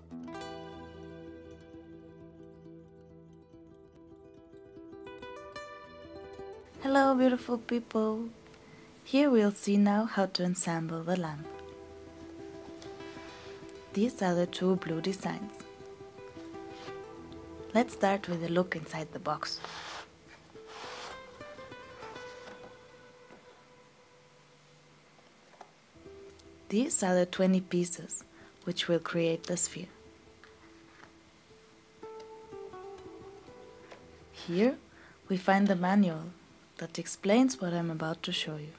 Hello beautiful people! Here we'll see now how to ensemble the lamp. These are the two blue designs. Let's start with a look inside the box. These are the 20 pieces which will create the sphere. Here we find the manual that explains what I'm about to show you.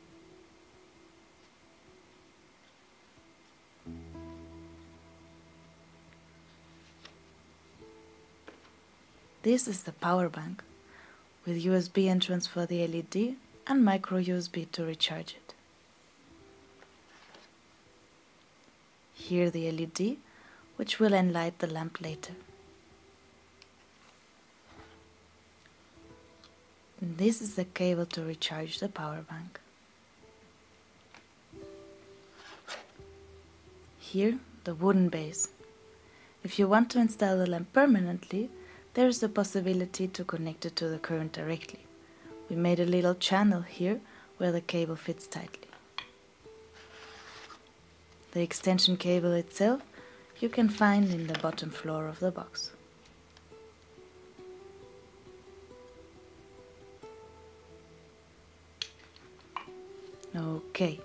This is the power bank with USB entrance for the LED and micro USB to recharge it. Here the LED, which will enlight the lamp later. And this is the cable to recharge the power bank. Here the wooden base. If you want to install the lamp permanently, there is the possibility to connect it to the current directly. We made a little channel here where the cable fits tightly. The extension cable itself you can find in the bottom floor of the box. Okay,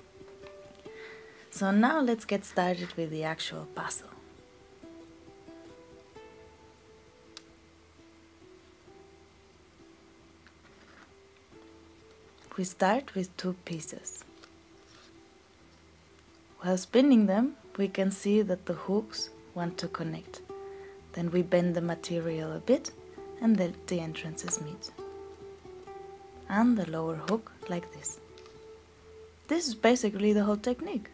so now let's get started with the actual puzzle. We start with two pieces. While spinning them, we can see that the hooks want to connect. Then we bend the material a bit and let the entrances meet. And the lower hook like this. This is basically the whole technique.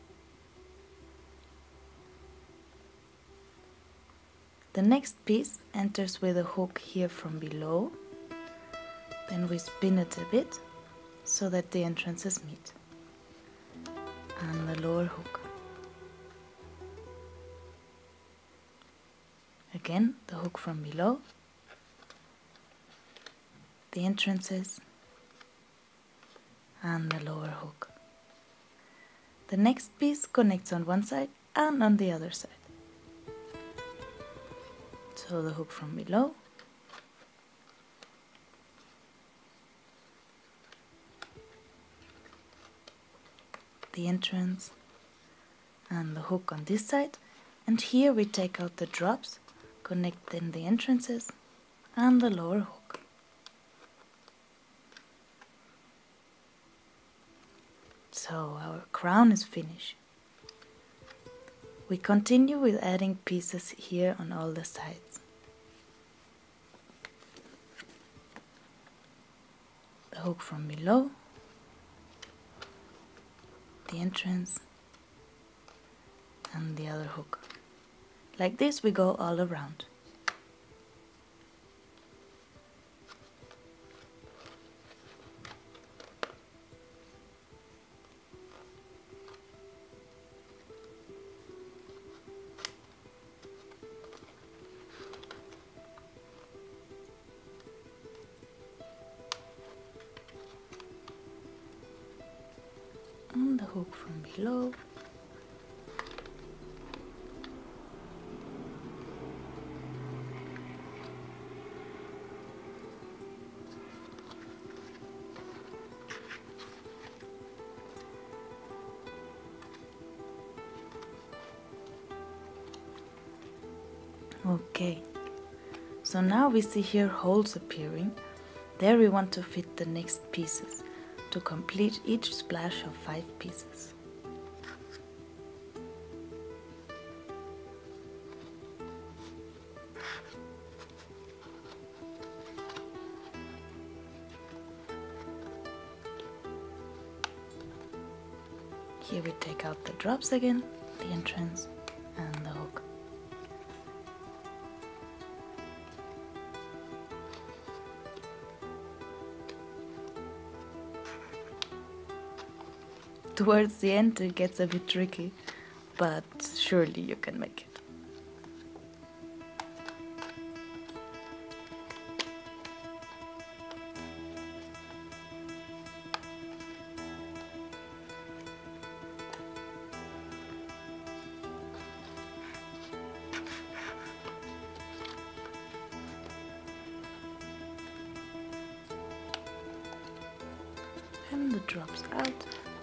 The next piece enters with a hook here from below. Then we spin it a bit so that the entrances meet. And the lower hook. Again, the hook from below, the entrances, and the lower hook. The next piece connects on one side and on the other side. So the hook from below, the entrance, and the hook on this side, and here we take out the drops, connecting the entrances and the lower hook. So our crown is finished. We continue with adding pieces here on all the sides. The hook from below, the entrance, and the other hook. Like this we go all around. And the hook from below. Okay, so now we see here holes appearing. There we want to fit the next pieces to complete each splash of 5 pieces. Here we take out the drops again, the entrance and the hook. Towards the end it gets a bit tricky, but surely you can make it. and the drops out.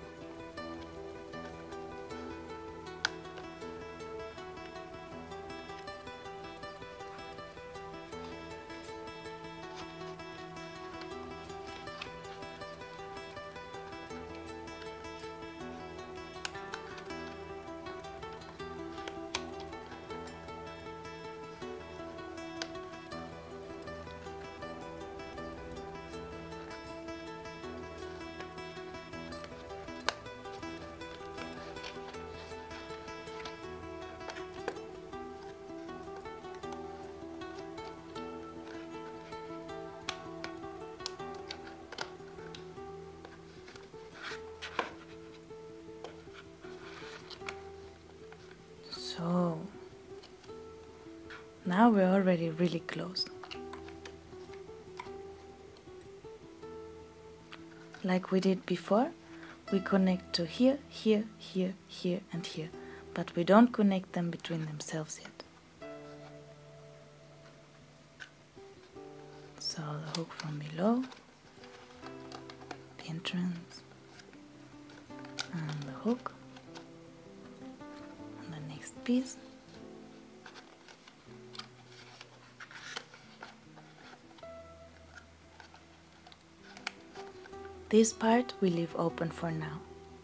So now we're already really close. Like we did before, we connect to here, here, here, here and here, but we don't connect them between themselves yet. So the hook from below, the entrance, and the hook, and the next piece. This part we leave open for now.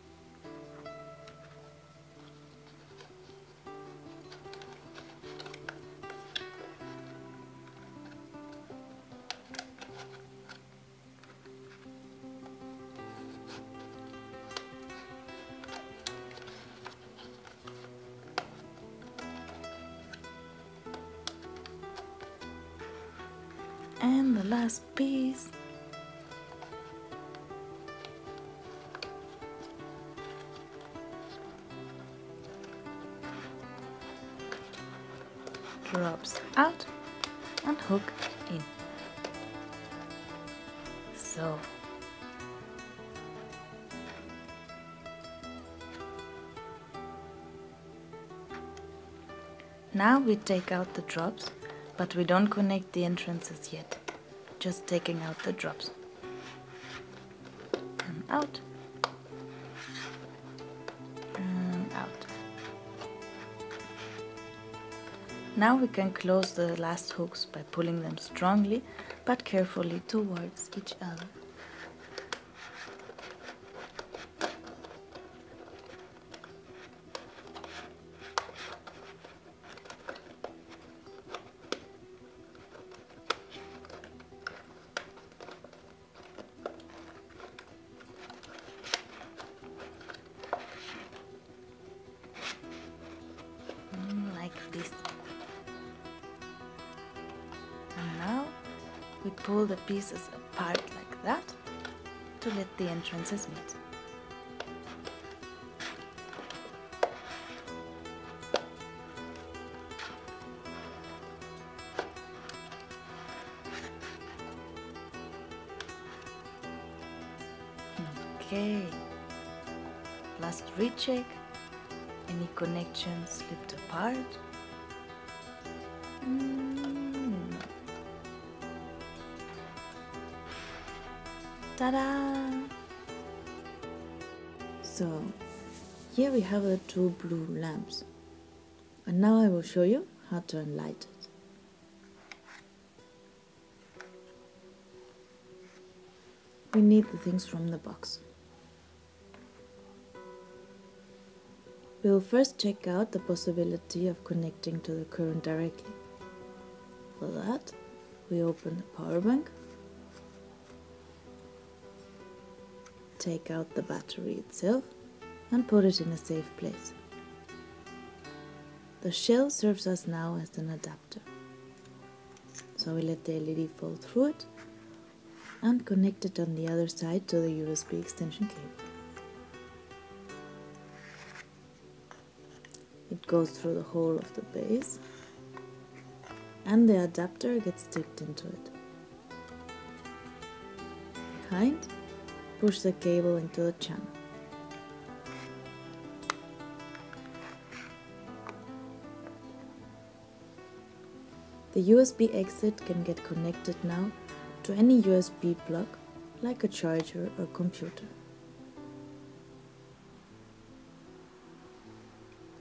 And the last piece. Drops out and hook in. So now we take out the drops, but we don't connect the entrances yet, just taking out the drops. And out. And out. Now we can close the last hooks by pulling them strongly but carefully towards each other. Like this. And now we pull the pieces apart like that to let the entrances meet. Okay, last recheck. Any connections slipped apart? No. Ta-da! So, here we have the two blue lamps. And now I will show you how to light it. We need the things from the box. We will first check out the possibility of connecting to the current directly. For that, we open the power bank, take out the battery itself and put it in a safe place. The shell serves us now as an adapter. So we let the LED fall through it and connect it on the other side to the USB extension cable. It goes through the hole of the base and the adapter gets sticked into it. Behind, push the cable into the channel. The USB exit can get connected now to any USB plug like a charger or computer.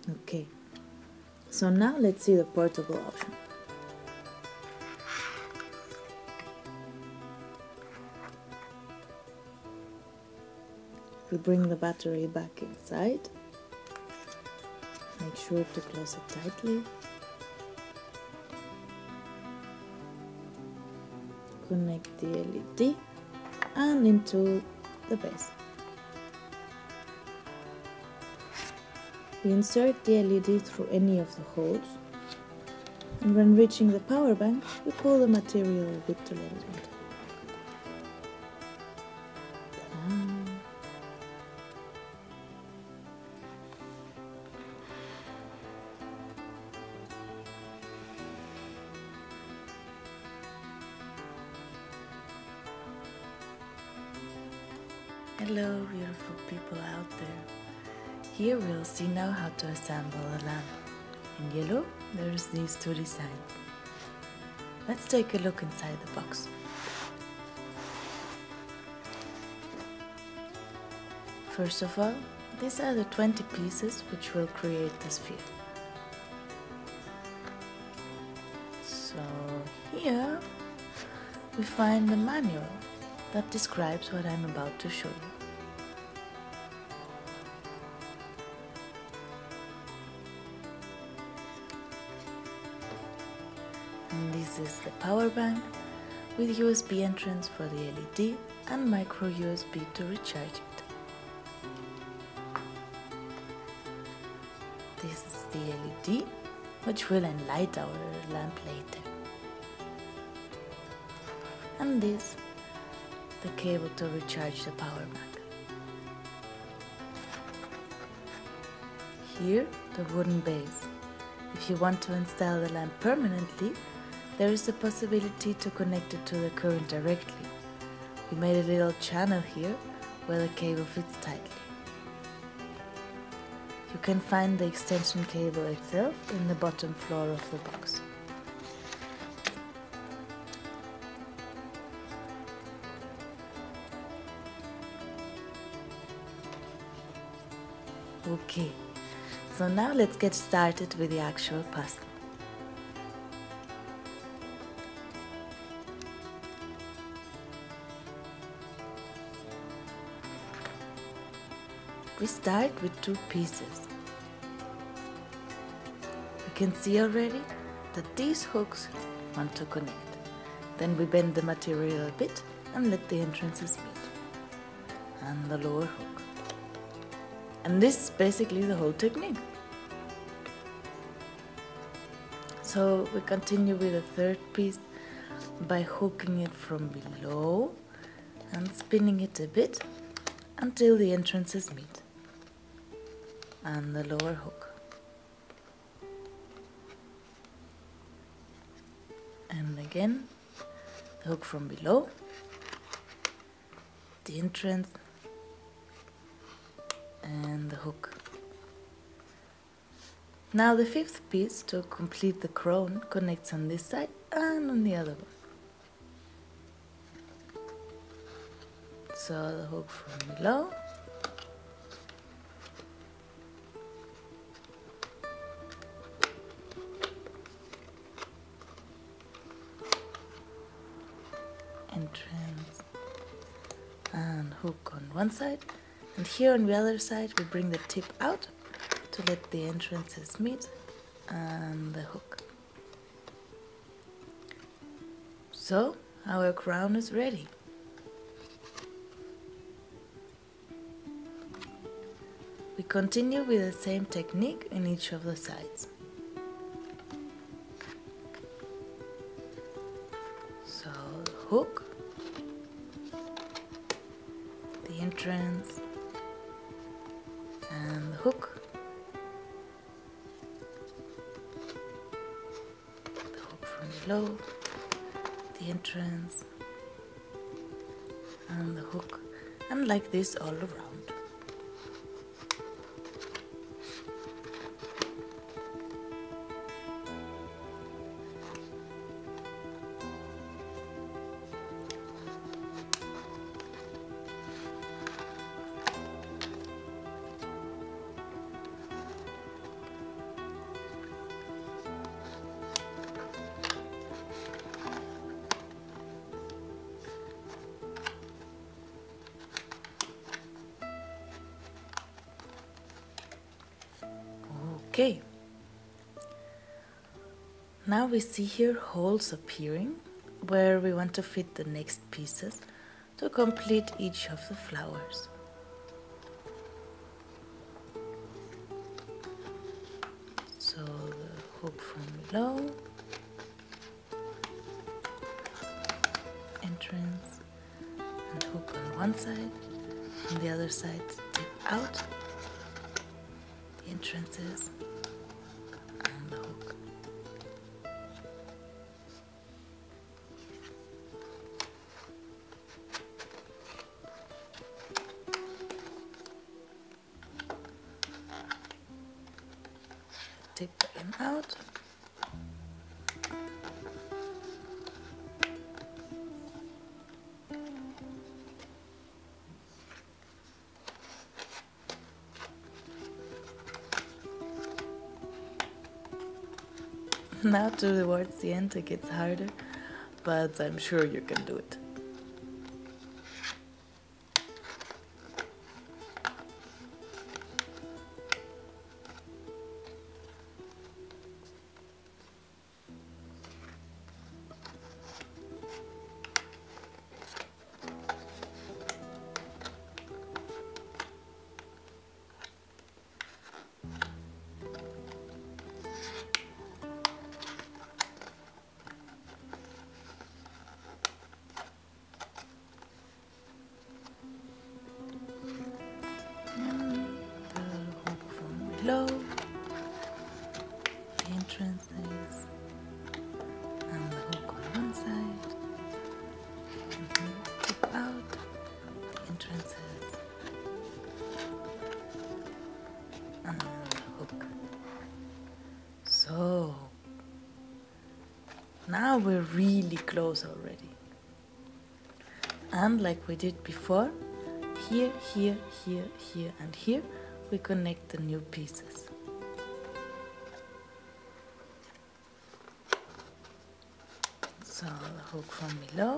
Okay, so now let's see the portable option. We bring the battery back inside. Make sure to close it tightly. Connect the LED and into the base. We insert the LED through any of the holes, and when reaching the power bank, we pull the material a bit to let it enter. Hello beautiful people out there. Here we'll see now how to assemble a lamp. In yellow there's these two designs. Let's take a look inside the box. First of all, these are the 20 pieces which will create the sphere. So here we find the manual that describes what I'm about to show you. And this is the power bank with USB entrance for the LED and micro USB to recharge it. This is the LED which will enlight our lamp later. And this the cable to recharge the power bank. Here the wooden base. If you want to install the lamp permanently, there is the possibility to connect it to the current directly. We made a little channel here where the cable fits tightly. You can find the extension cable itself in the bottom floor of the box. Okay, so now let's get started with the actual puzzle. We start with two pieces. We can see already that these hooks want to connect. Then we bend the material a bit and let the entrances meet. And the lower hook. And this is basically the whole technique. So we continue with the third piece by hooking it from below and spinning it a bit until the entrances meet. And the lower hook. And again, the hook from below, the entrance, and the hook. Now the fifth piece to complete the crown connects on this side and on the other one. So the hook from below, entrance and hook on one side. And here on the other side we bring the tip out to let the entrances meet and the hook. So our crown is ready. We continue with the same technique in each of the sides. So the hook, the entrance, and the hook, the hook from below, the entrance, and the hook, and like this all around. Okay. Now we see here holes appearing where we want to fit the next pieces to complete each of the flowers. So the hook from below, entrance, and hook on one side, and the other side tip out, the entrances, and the hook. Tip them out. Now towards the end it gets harder, but I'm sure you can do it. Below, the entrances, and the hook on one side, and then tip out the entrances, and the hook. So, now we're really close already. And like we did before, here, here, here, here, and here, we connect the new pieces. So the hook from below,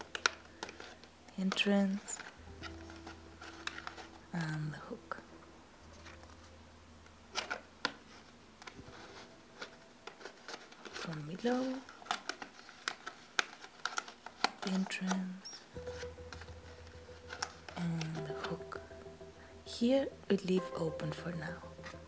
entrance, and the hook. From below, the entrance, and the hook. Here we leave open for now.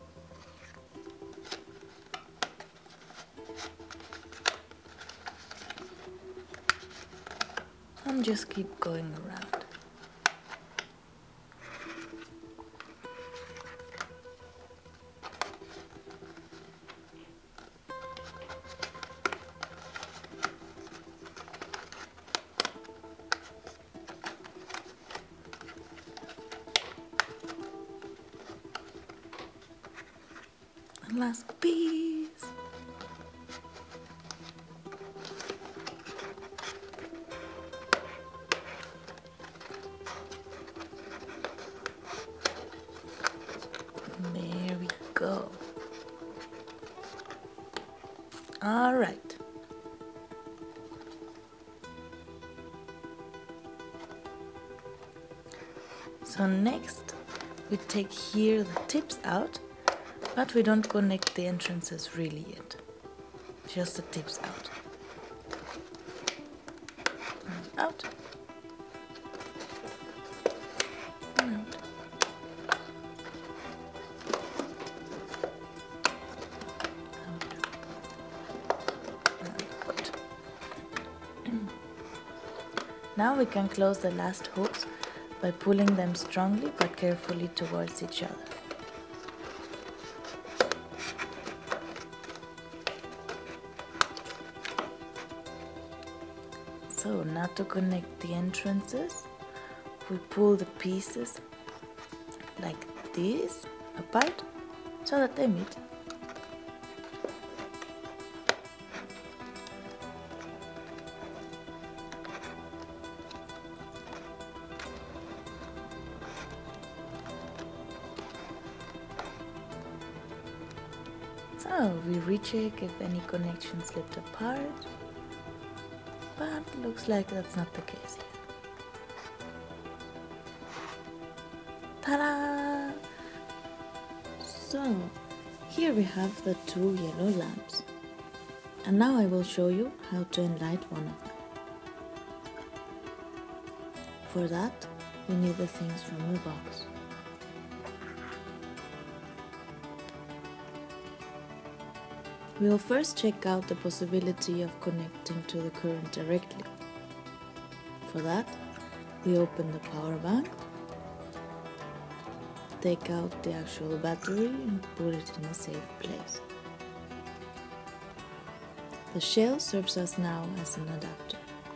And just keep going around. Last piece. There we go. All right. So next we take here the tips out. But we don't connect the entrances really yet, just the tips out. And out. And out. Out. And out. Now we can close the last hooks by pulling them strongly but carefully towards each other. So now to connect the entrances, we pull the pieces like this apart so that they meet. So we recheck if any connection slipped apart. But looks like that's not the case here. Ta-da! So Here we have the 2 yellow lamps. And now I will show you how to enlight one of them. For that, we need the things from the box. We will first check out the possibility of connecting to the current directly. For that, we open the power bank, take out the actual battery and put it in a safe place. The shell serves us now as an adapter.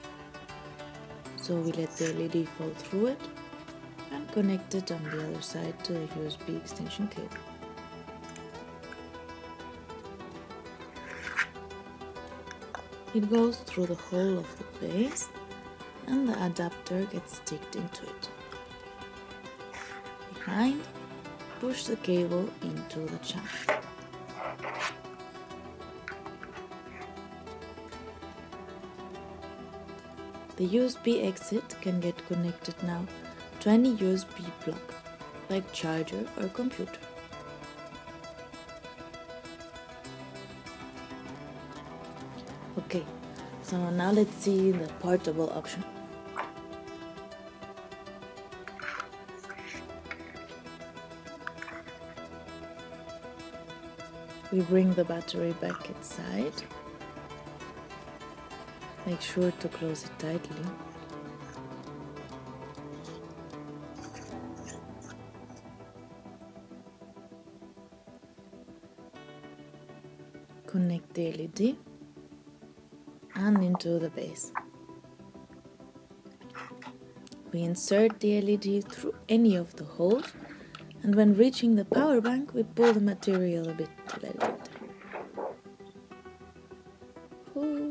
So we let the LED fall through it and connect it on the other side to the USB extension cable. It goes through the hole of the base and the adapter gets sticked into it. Behind, push the cable into the channel. The USB exit can get connected now to any USB plug, like charger or computer. Okay, so now let's see the portable option. We bring the battery back inside. Make sure to close it tightly. Connect the LED and into the base. We insert the LED through any of the holes, and when reaching the power bank we pull the material a bit to let it enter.